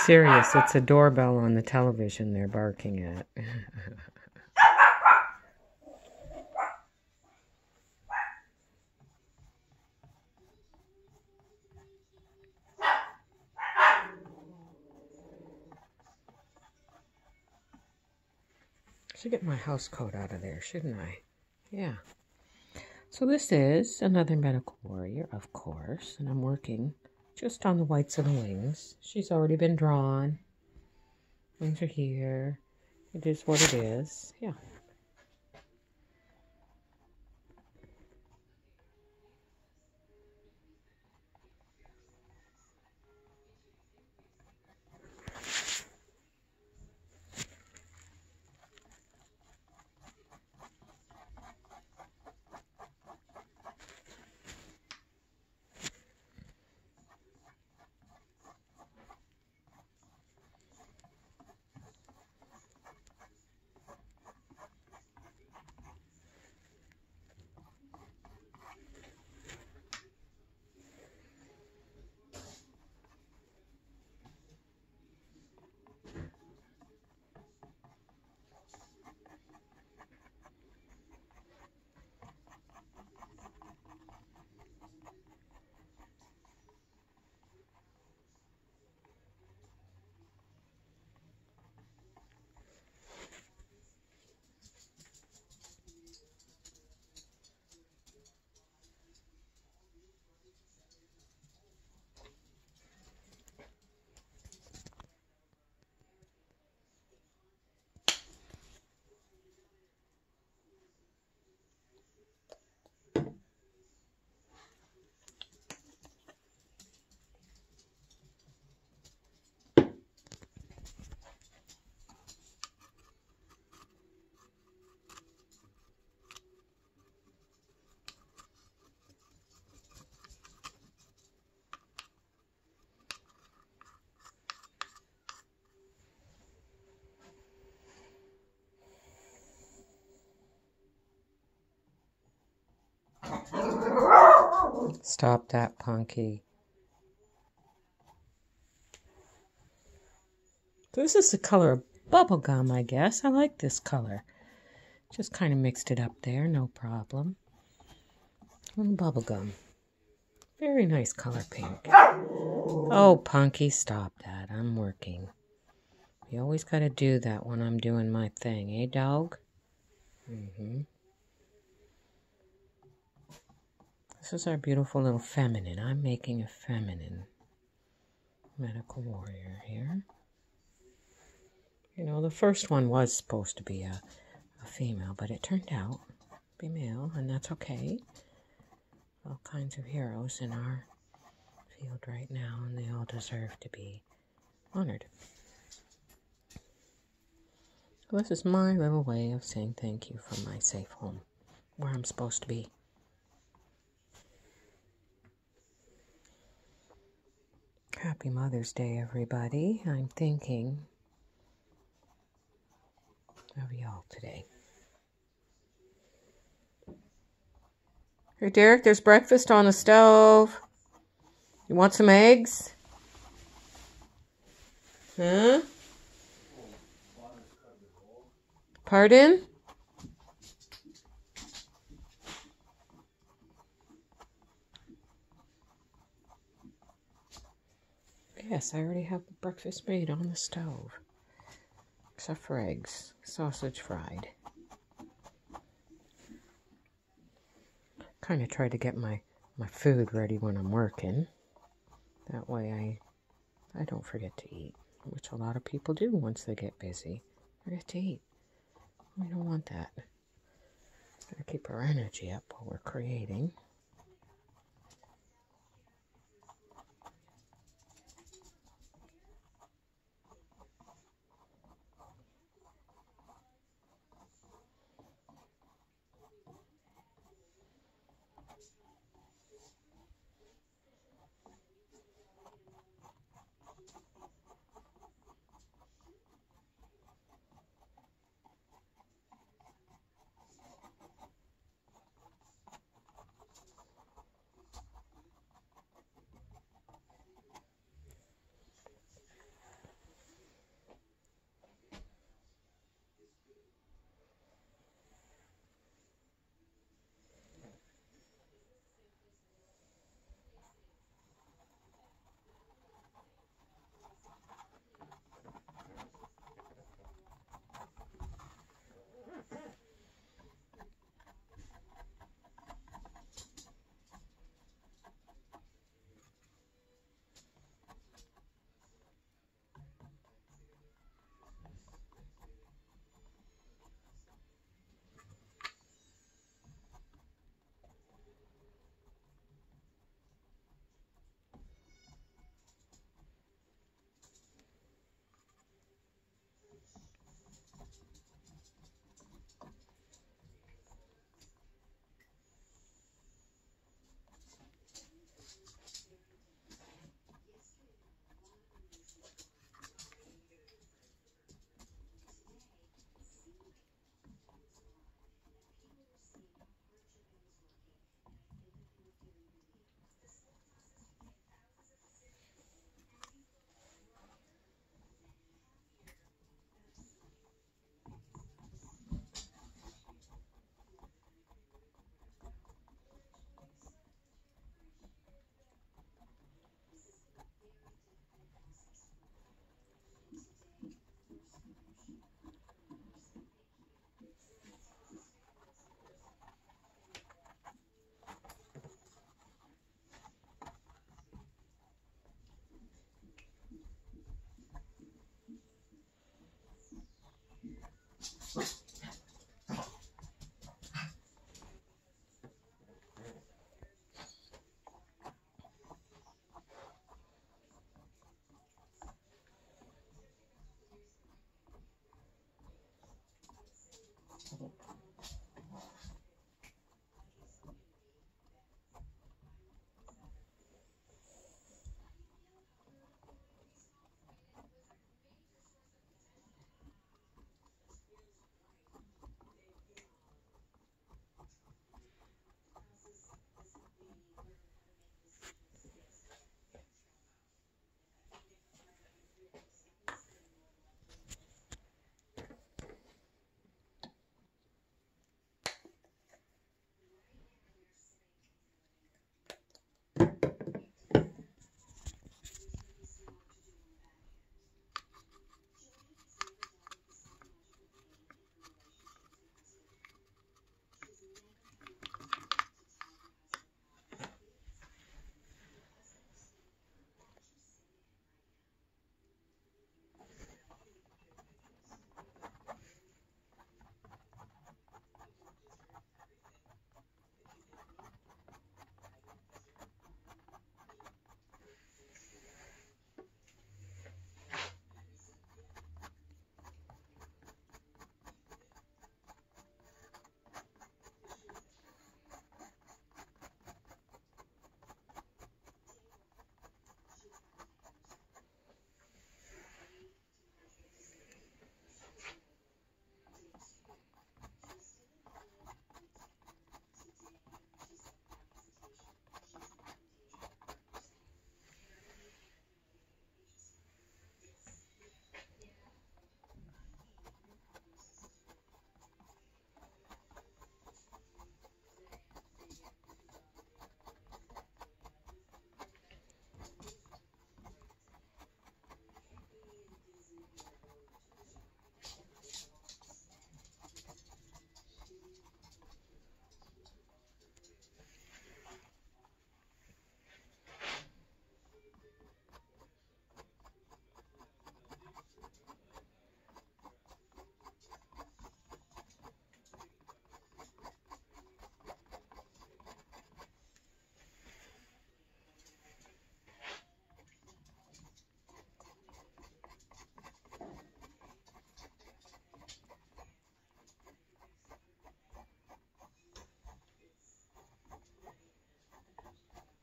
Serious, it's a doorbell on the television they're barking at. Should get my house coat out of there, shouldn't I? Yeah. So this is another medical warrior, of course, and I'm working just on the whites of the wings. She's already been drawn. Wings are here. It is what it is. Yeah. Stop that, Punky. This is the color of bubblegum, I guess. I like this color. Just kind of mixed it up there, no problem. And bubblegum. Very nice color pink. Oh, Punky, stop that. I'm working. You always got to do that when I'm doing my thing, eh, dog? This is our beautiful little feminine. I'm making a feminine medical warrior here. You know, the first one was supposed to be a female, but it turned out to be male, and that's okay. All kinds of heroes in our field right now, and they all deserve to be honored. So this is my little way of saying thank you from my safe home, where I'm supposed to be. Happy Mother's Day, everybody. I'm thinking of y'all today. Hey, Derek, there's breakfast on the stove. You want some eggs? Huh? Pardon? Yes, I already have breakfast made on the stove. Except for eggs. Sausage fried. Kind of try to get my food ready when I'm working. That way I don't forget to eat. Which a lot of people do once they get busy. Forget to eat. We don't want that. Gotta keep our energy up while we're creating.